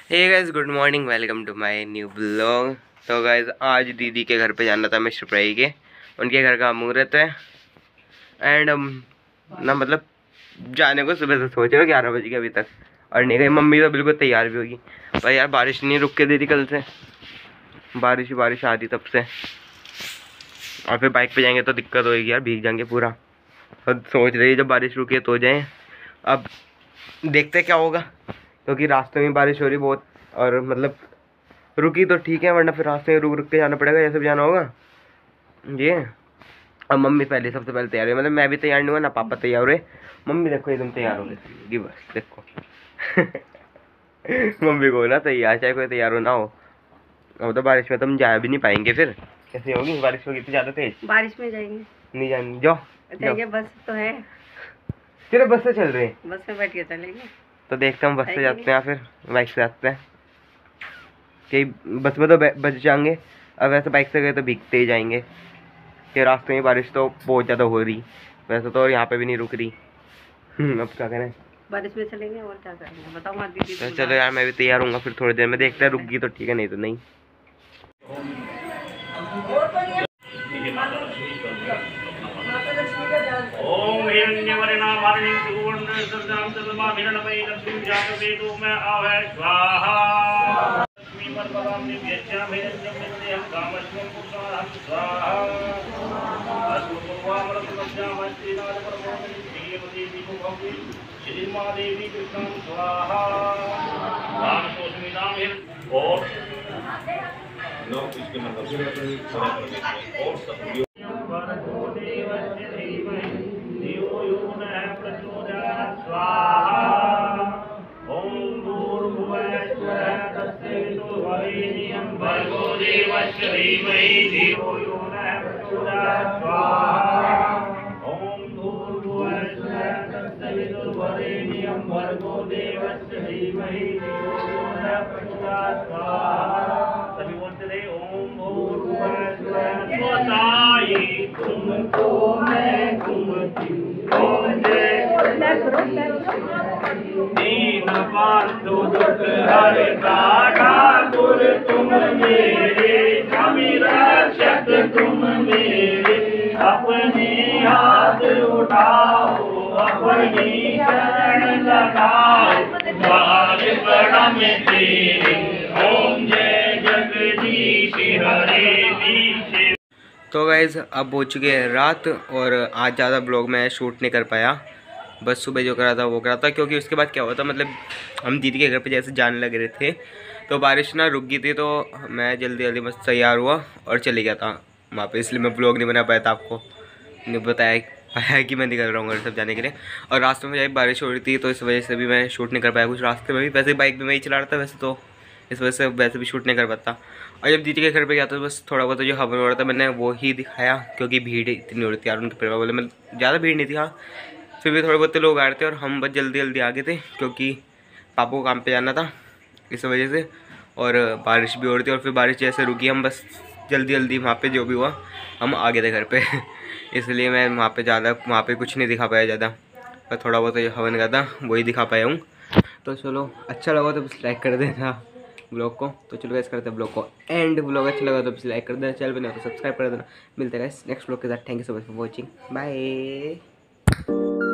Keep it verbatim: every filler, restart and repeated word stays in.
Hey guys, good morning, welcome to my new blog. तो guys आज दीदी के घर पे जाना था मिस्टर प्राई के, उनके घर का मुहूर्त है। एंड ना मतलब जाने को सुबह से सोच रहे हो ग्यारह बजे के अभी तक, और नहीं गई। मम्मी तो बिल्कुल तैयार भी होगी, पर यार बारिश नहीं रुक के दे रही कल से, बारिश ही बारिश आ रही तब से। और फिर बाइक पे जाएंगे तो दिक्कत होगी यार, भीग जाएंगे पूरा। और सोच रही है जब बारिश रुके तो जाएँ। अब देखते क्या होगा, क्योंकि रास्ते में बारिश हो रही बहुत, और मतलब रुकी तो ठीक है, वरना फिर रास्ते में रुक रुक के जाना पड़ेगा, जैसे भी जाना होगा ये। अब मम्मी पहले सबसे पहले तैयार है, मतलब मैं भी तैयार नहीं हुआ ना, पापा तैयार हुए। मम्मी देखो एकदम तैयार हो गई बस देखो। मम्मी को ना तैयार, चाहे कोई तैयार हो ना हो। अब तो बारिश में तो हम जा भी नहीं पाएंगे, फिर कैसे होगी बारिश होगी तो ज़्यादा तेज। बारिश में जाएंगे, नहीं जाएंगे, जाओ जाएंगे, बस तो है। सिर्फ बस से चल रहे हैं, बस में बैठ के चलेंगे। तो देखते हैं हम बस से जाते हैं या फिर बाइक से जाते हैं। कि बस में तो बच जाएंगे, अब वैसे बाइक से गए तो भीगते ही जाएंगे, कि रास्ते में बारिश तो बहुत ज़्यादा हो रही वैसे तो, और यहाँ पे भी नहीं रुक रही। अब क्या करें, बारिश में चलेंगे और क्या करेंगे बताओ मत दीदी। तो चलो यार मैं भी तैयार हूँ, फिर थोड़ी देर में देखते हैं, रुक गई तो ठीक है, नहीं तो नहीं। ओम हिरण्यवर्णा वारिणी सुवर्ण सर्वं सर्वमा विरणमयी लक्ष्मी जातवेदो मैं आवे स्वाहा लक्ष्मी परपराम निव्यच्या हिरण्यं विद्यं कामश्वं पुरुषाहं स्वाहा अस्मभवामरतमज्जामस्त्रीनाथ परमोमि श्रीमती दीपो भवति श्रीमादेवी कृष्णं स्वाहा राम सोस्मिनाम हिरण्य और नौ इसके मतलब और सब तुमको मैं घूमती दीन बंधु दुख हरता ठाकुर तुम मेरे, स्वामी रक्षक तुम मेरे, अपने हाथ उठाओ अपनी शरण लगाओ, द्वार बड़ा में तेरे। ओम जय जगदीश हरे दीश। तो गाइज़ अब हो चुकी है रात, और आज ज़्यादा ब्लॉग में शूट नहीं कर पाया, बस सुबह जो करा था वो करा था। क्योंकि उसके बाद क्या हुआ था, मतलब हम दीदी के घर पे जैसे जाने लग रहे थे तो बारिश ना रुक गई थी, तो मैं जल्दी जल्दी बस तैयार हुआ और चले गया था वहाँ पे, इसलिए मैं ब्लॉग नहीं बना पाया था, आपको नहीं बताया पाया कि मैं निकल रहा हूँ घर सब जाने के लिए। और रास्ते में जब बारिश हो रही थी तो इस वजह से भी मैं शूट नहीं कर पाया कुछ रास्ते में भी। वैसे बाइक भी मैं ही चला रहा था वैसे तो, इस वजह से वैसे भी शूट नहीं कर पाता। और जब दीदी के घर पे गया तो बस थोड़ा बहुत जो हवन हो रहा था मैंने वो ही दिखाया, क्योंकि भीड़ इतनी हो रही थी यार उनके परिवार वाले में, ज़्यादा भीड़ नहीं थी हाँ, फिर भी थोड़े बहुत लोग आ रहे थे, और हम बस जल्दी जल्दी आ गए थे क्योंकि पापा को काम पे जाना था इस वजह से, और बारिश भी हो रही थी। और फिर बारिश जैसे रुकी हम बस जल्दी जल्दी वहाँ पे जो भी हुआ हम आ गए थे घर पे। इसलिए मैं वहाँ पे ज़्यादा वहाँ पे कुछ नहीं दिखा पाया ज़्यादा, पर थोड़ा बहुत जो हवन का था वही दिखा पाया हूँ। तो चलो अच्छा लगा तो बस लाइक कर देना ब्लॉग को। तो चलो गाइस करते हैं ब्लॉग को एंड, ब्लॉग अच्छा लगा तो बस लाइक कर देना, चैनल बने तो सब्सक्राइब कर देना। मिलते हैं गाइस नेक्स्ट ब्लॉग के साथ। Thank you so much for watching, bye.